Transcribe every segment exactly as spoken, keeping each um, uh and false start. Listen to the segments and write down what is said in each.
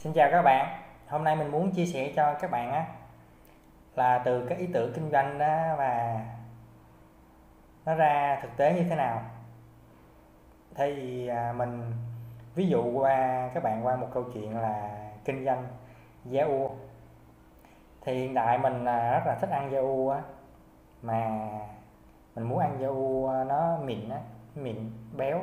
Xin chào các bạn, hôm nay mình muốn chia sẻ cho các bạn á là từ cái ý tưởng kinh doanh đó và nó ra thực tế như thế nào. Thì à, mình ví dụ qua các bạn qua một câu chuyện là kinh doanh da u. Thì hiện tại mình à, rất là thích ăn da u á, mà mình muốn ăn da u nó mịn á, mịn béo,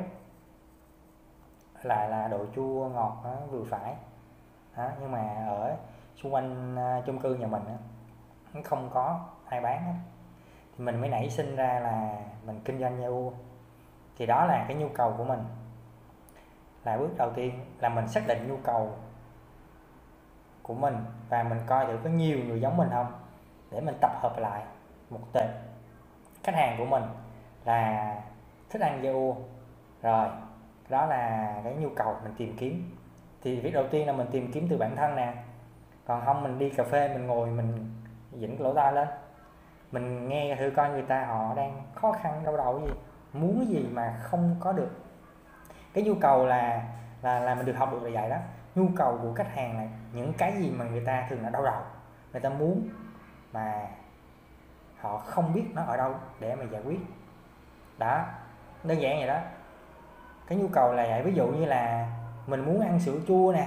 lại là độ chua ngọt nó vừa phải. Đó, nhưng mà ở xung quanh à, chung cư nhà mình á, nó không có ai bán á. Thì mình mới nảy sinh ra là mình kinh doanh da u. Thì đó là cái nhu cầu của mình. Là bước đầu tiên là mình xác định nhu cầu của mình và mình coi thử có nhiều người giống mình không, để mình tập hợp lại một tệp khách hàng của mình là thích ăn da u. Rồi đó là cái nhu cầu mình tìm kiếm. Thì việc đầu tiên là mình tìm kiếm từ bản thân nè. Còn không mình đi cà phê mình ngồi mình dĩnh cái lỗ tai lên, mình nghe thử coi người ta họ đang khó khăn đau đầu gì, muốn cái gì mà không có được. Cái nhu cầu là là là mình được học được là vậy đó. Nhu cầu của khách hàng là những cái gì mà người ta thường là đau đầu, người ta muốn mà họ không biết nó ở đâu để mà giải quyết. Đó, đơn giản vậy đó. Cái nhu cầu là vậy. Ví dụ như là mình muốn ăn sữa chua nè,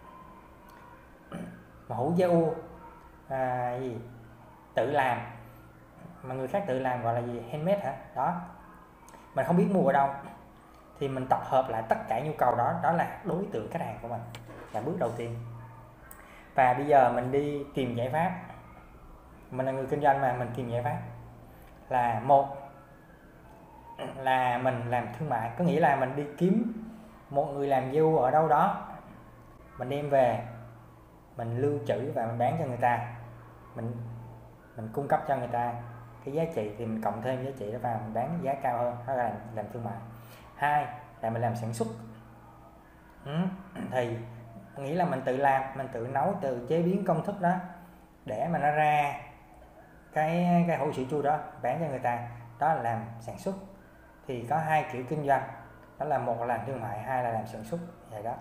mà hủ da u à, gì tự làm, mà người khác tự làm gọi là gì, handmade hả đó, mình không biết mua ở đâu. Thì mình tập hợp lại tất cả nhu cầu đó, đó là đối tượng khách hàng của mình, là bước đầu tiên. Và bây giờ mình đi tìm giải pháp. Mình là người kinh doanh mà, mình tìm giải pháp là một là mình làm thương mại, có nghĩa là mình đi kiếm một người làm da u ở đâu đó, mình đem về, mình lưu trữ và mình bán cho người ta. Mình mình cung cấp cho người ta cái giá trị, thì mình cộng thêm giá trị đó vào, mình bán giá cao hơn, đó là làm thương mại. Hai là mình làm sản xuất. ừ. Thì nghĩ là mình tự làm, mình tự nấu, tự chế biến công thức đó để mà nó ra cái cái hũ sữa chua đó bán cho người ta, đó là làm sản xuất. Thì có hai kiểu kinh doanh, đó là một là làm thương mại, hai là làm sản xuất vậy đó.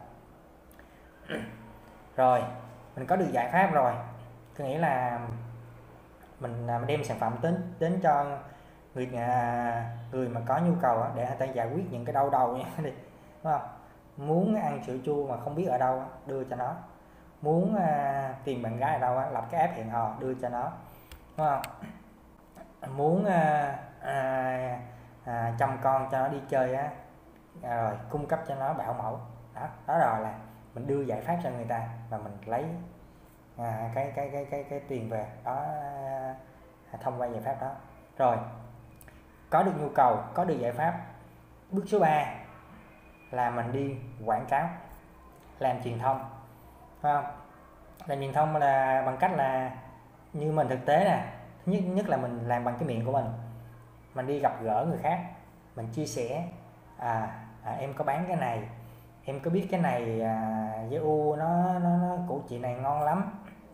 Rồi mình có được giải pháp rồi, có nghĩa là mình đem sản phẩm đến đến cho người người mà có nhu cầu đó, để người ta giải quyết những cái đau đầu nha đi, đúng không? Muốn ăn sữa chua mà không biết ở đâu, đưa cho nó. Muốn à, tìm bạn gái ở đâu, lập cái app hẹn hò đưa cho nó, đúng không? Muốn à, à, à, chăm con cho nó đi chơi á, à, rồi cung cấp cho nó bảo mẫu đó, đó rồi là mình đưa giải pháp cho người ta và mình lấy à, cái, cái cái cái cái tiền về đó à, thông qua giải pháp đó. Rồi có được nhu cầu, có được giải pháp, bước số ba là mình đi quảng cáo, làm truyền thông, phải không? Làm truyền thông là bằng cách là như mình thực tế nè, nhất nhất là mình làm bằng cái miệng của mình. Mình đi gặp gỡ người khác, mình chia sẻ à, à em có bán cái này, em có biết cái này à, da u nó nó nó của chị này ngon lắm.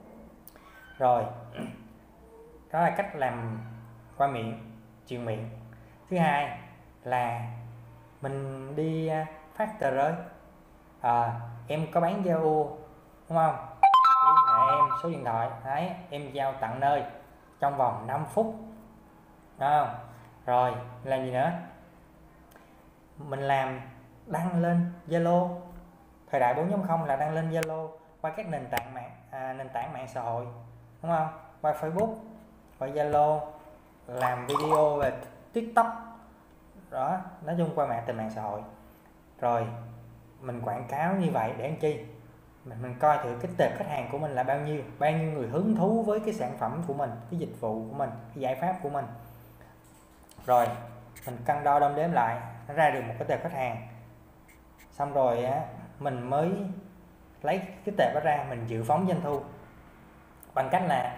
Rồi đó là cách làm qua miệng, truyền miệng. Thứ hai là mình đi phát tờ rơi, à, em có bán da u đúng không, liên hệ em số điện thoại đấy, em giao tận nơi trong vòng năm phút, đúng không? Rồi làm gì nữa, mình làm đăng lên Zalo. Thời đại bốn chấm không là đăng lên Zalo qua các nền tảng mạng à, nền tảng mạng xã hội, đúng không? Qua Facebook, qua Zalo, làm video về TikTok đó, nói chung qua mạng từ mạng xã hội. Rồi mình quảng cáo như vậy để làm chi? Mình, mình coi thử cái tệp khách hàng của mình là bao nhiêu, bao nhiêu người hứng thú với cái sản phẩm của mình, cái dịch vụ của mình, cái giải pháp của mình. Rồi mình cân đo đong đếm lại, nó ra được một cái tệp khách hàng. Xong rồi á, mình mới lấy cái tệp đó ra, mình dự phóng doanh thu bằng cách là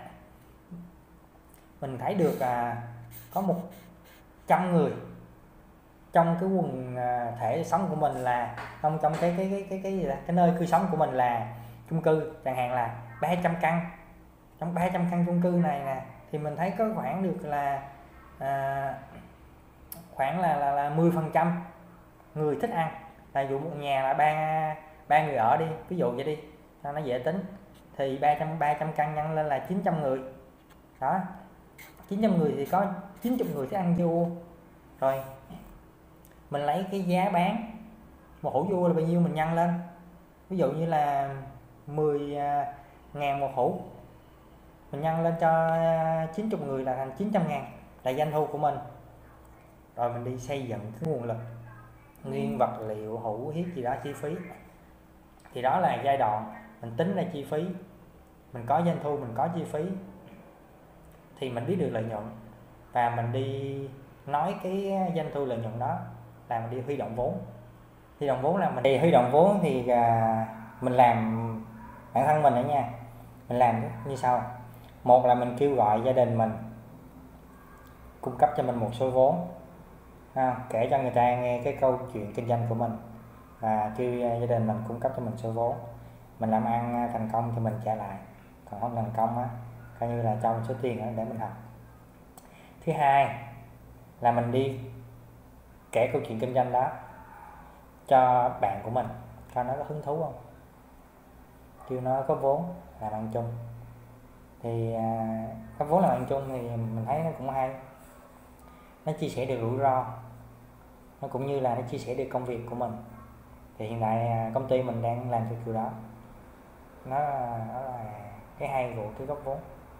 mình thấy được à, có một trăm người trong cái quần thể sống của mình, là trong trong cái cái cái cái cái gì đó, cái nơi cư sống của mình là chung cư, chẳng hạn là ba trăm căn. Trong ba trăm căn chung cư này nè, thì mình thấy có khoảng được là à, khoảng là là là mười phần trăm người thích ăn. Là dụ một nhà là ba ba người ở đi, ví dụ vậy đi, nó dễ tính. Thì ba trăm ba trăm căn nhân lên là chín trăm người đó, chín trăm người thì có chín mươi người sẽ ăn vua. Rồi mình lấy cái giá bán một hũ vua là bao nhiêu mình nhân lên, ví dụ như là mười ngàn một hũ, mình nhân lên cho chín mươi người là thành chín trăm ngàn là doanh thu của mình. Rồi mình đi xây dựng cái nguồn lực, nguyên vật liệu, hũ hiếp gì đó, chi phí. Thì đó là giai đoạn mình tính ra chi phí, mình có doanh thu, mình có chi phí thì mình biết được lợi nhuận, và mình đi nói cái doanh thu lợi nhuận đó là mình đi huy động vốn. Huy động vốn là mình đi huy động vốn thì à, mình làm bản thân mình đó nha, mình làm như sau. Một là mình kêu gọi gia đình mình cung cấp cho mình một số vốn, à, kể cho người ta nghe cái câu chuyện kinh doanh của mình, và kêu gia đình mình cung cấp cho mình số vốn. Mình làm ăn thành công thì mình trả lại, còn không thành công á coi như là cho một số tiền đó để mình học. Thứ hai là mình đi kể câu chuyện kinh doanh đó cho bạn của mình, coi nó có hứng thú không, kêu nó có vốn làm ăn chung. Thì à, có vốn làm ăn chung thì mình thấy nó cũng hay, nó chia sẻ được rủi ro, nó cũng như là nó chia sẻ được công việc của mình. Thì hiện tại công ty mình đang làm cho kiểu đó, nó, nó là cái hay của cái góp vốn,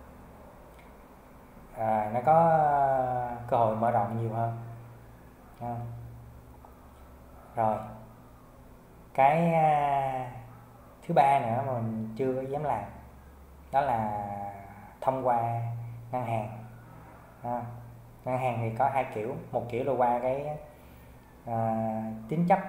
à, nó có cơ hội mở rộng nhiều hơn. À. Rồi cái à, thứ ba nữa mà mình chưa dám làm đó là thông qua ngân hàng. À, ngân hàng thì có hai kiểu, một kiểu là qua cái à, tín chấp,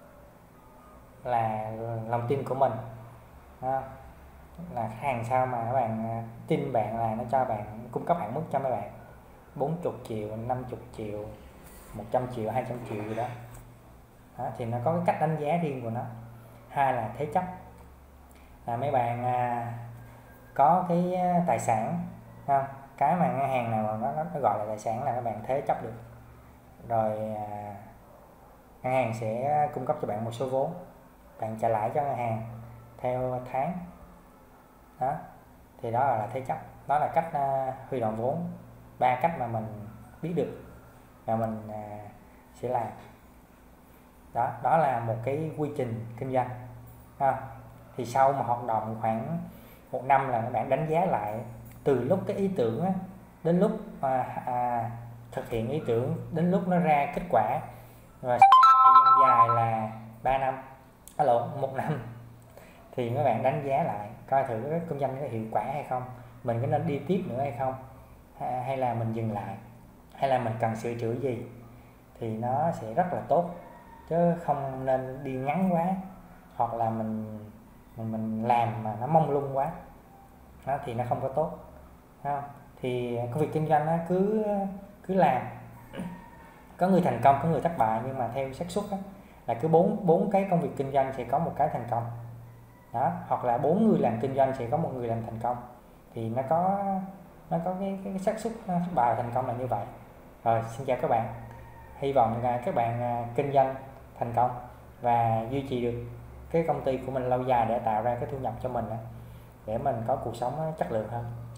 là lòng tin của mình. À, là khách hàng sao mà các bạn tin bạn là nó cho bạn cung cấp hạn mức cho mấy bạn bốn mươi triệu, năm mươi triệu, một trăm triệu, hai trăm triệu gì đó. Đó, thì nó có cái cách đánh giá riêng của nó. Hai là thế chấp, là mấy bạn à, có cái tài sản, không? Cái mà ngân hàng nào mà nó, nó gọi là tài sản là các bạn thế chấp được. Rồi à, ngân hàng sẽ cung cấp cho bạn một số vốn, bạn trả lãi cho ngân hàng theo tháng. Đó, thì đó là thế chấp. Đó là cách uh, huy động vốn, ba cách mà mình biết được và mình uh, sẽ làm. Đó, đó là một cái quy trình kinh doanh. À, thì sau mà hoạt động khoảng một năm là các bạn đánh giá lại từ lúc cái ý tưởng á, đến lúc à, à, thực hiện ý tưởng, đến lúc nó ra kết quả, và thời gian dài là ba năm, à, lộn, một năm, thì các bạn đánh giá lại coi thử cái kinh doanh có hiệu quả hay không, mình có nên đi tiếp nữa hay không, hay là mình dừng lại, hay là mình cần sửa chữa gì, thì nó sẽ rất là tốt, chứ không nên đi ngắn quá, hoặc là mình mình, mình làm mà nó mông lung quá đó, thì nó không có tốt. Không? Thì công việc kinh doanh đó, cứ cứ làm, có người thành công có người thất bại, nhưng mà theo xác suất là cứ bốn bốn cái công việc kinh doanh sẽ có một cái thành công đó, hoặc là bốn người làm kinh doanh sẽ có một người làm thành công, thì nó có nó có cái cái xác suất thất bại thành công là như vậy. Rồi, xin chào các bạn, hy vọng các bạn kinh doanh thành công và duy trì được cái công ty của mình lâu dài để tạo ra cái thu nhập cho mình, để mình có cuộc sống chất lượng hơn.